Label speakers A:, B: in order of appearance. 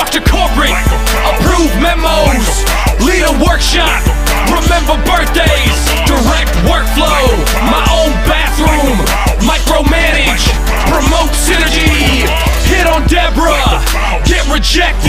A: talk to corporate, approve memos, lead a workshop, remember birthdays, direct workflow, my own bathroom, micromanage, promote synergy, hit on Deborah, get rejected.